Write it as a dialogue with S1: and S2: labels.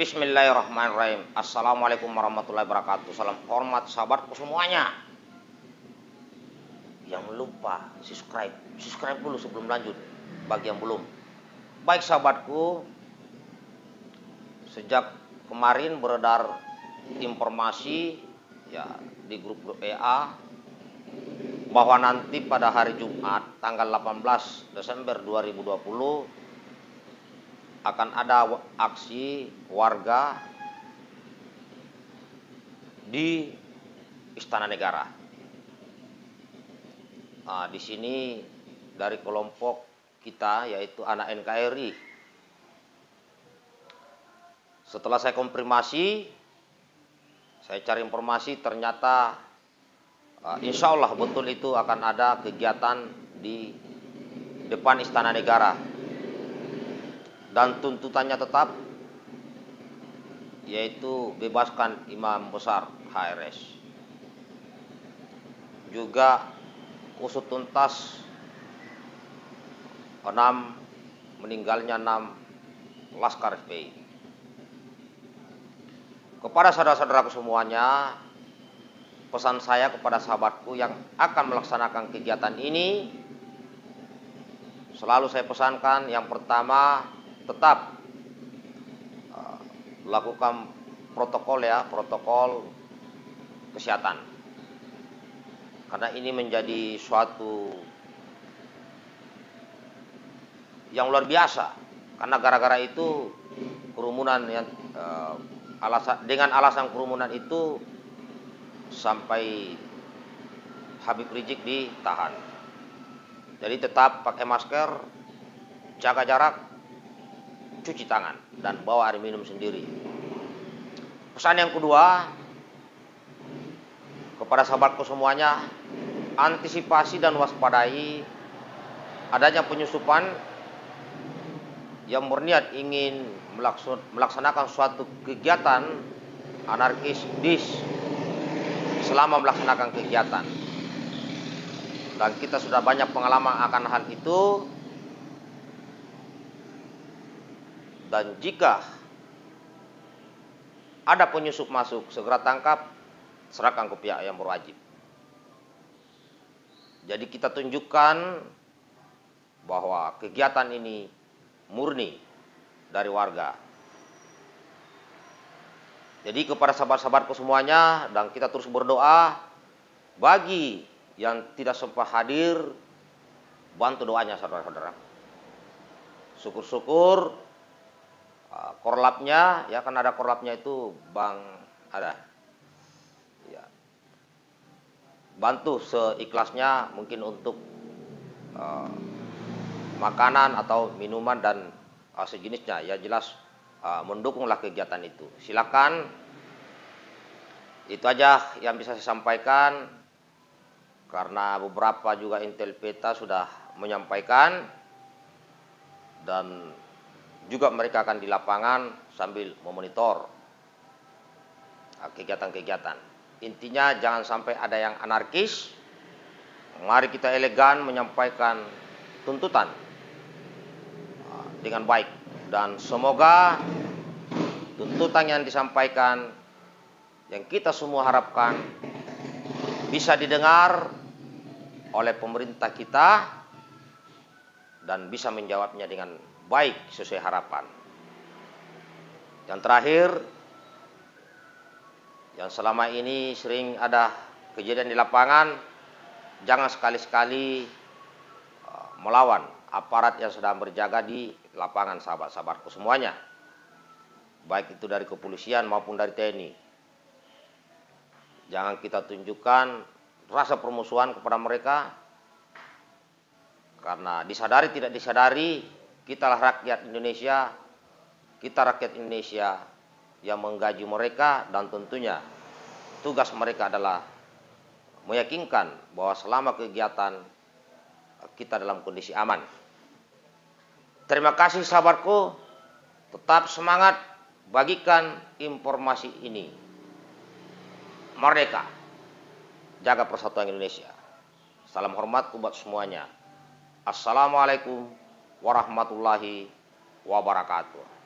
S1: Bismillahirrahmanirrahim. Assalamualaikum warahmatullahi wabarakatuh. Salam hormat sahabatku semuanya. Yang lupa subscribe dulu sebelum lanjut. Bagi yang belum. Baik sahabatku, sejak kemarin beredar informasi ya di grup WA bahwa nanti pada hari Jumat tanggal 18 Desember 2020 akan ada aksi warga di Istana Negara. Nah, di sini dari kelompok kita yaitu anak NKRI. Setelah saya konfirmasi, saya cari informasi ternyata insya Allah betul itu akan ada kegiatan di depan Istana Negara. Dan tuntutannya tetap yaitu bebaskan Imam Besar HRS. Juga usut tuntas meninggalnya 6 Laskar FPI. Kepada saudara-saudaraku semuanya, pesan saya kepada sahabatku yang akan melaksanakan kegiatan ini, selalu saya pesankan yang pertama, tetap lakukan protokol kesehatan. Karena ini menjadi suatu yang luar biasa. Karena gara-gara itu kerumunan yang dengan alasan kerumunan itu sampai Habib Rizik ditahan. Jadi tetap pakai masker, jaga jarak, cuci tangan, dan bawa air minum sendiri. Pesan yang kedua kepada sahabatku semuanya, antisipasi dan waspadai adanya penyusupan yang berniat ingin melaksanakan suatu kegiatan anarkis selama melaksanakan kegiatan. Dan kita sudah banyak pengalaman akan hal itu. Dan jika ada penyusup masuk, segera tangkap, serahkan ke pihak yang berwajib. Jadi kita tunjukkan bahwa kegiatan ini murni dari warga. Jadi kepada sahabat-sahabatku semuanya, dan kita terus berdoa, bagi yang tidak sempat hadir, bantu doanya saudara-saudara. Syukur-syukur korlapnya, ya kan ada korlapnya itu Bang ada. Ya. Bantu seikhlasnya mungkin untuk makanan atau minuman dan sejenisnya, ya jelas mendukunglah kegiatan itu. Silakan. Itu aja yang bisa saya sampaikan, karena beberapa juga intel peta sudah menyampaikan, dan juga mereka akan di lapangan sambil memonitor kegiatan-kegiatan. Intinya jangan sampai ada yang anarkis. Mari kita elegan menyampaikan tuntutan dengan baik. Dan semoga tuntutan yang disampaikan, yang kita semua harapkan, bisa didengar oleh pemerintah kita dan bisa menjawabnya dengan baik sesuai harapan. Yang terakhir, yang selama ini sering ada kejadian di lapangan, jangan sekali-sekali melawan aparat yang sedang berjaga di lapangan, sahabat-sahabatku semuanya. Baik itu dari kepolisian maupun dari TNI. Jangan kita tunjukkan rasa permusuhan kepada mereka, karena disadari tidak disadari, kitalah rakyat Indonesia, kita rakyat Indonesia yang menggaji mereka, dan tentunya tugas mereka adalah meyakinkan bahwa selama kegiatan kita dalam kondisi aman. Terima kasih sahabatku, tetap semangat, bagikan informasi ini. Merdeka, jaga persatuan Indonesia. Salam hormat buat semuanya. Assalamualaikum warahmatullahi wabarakatuh.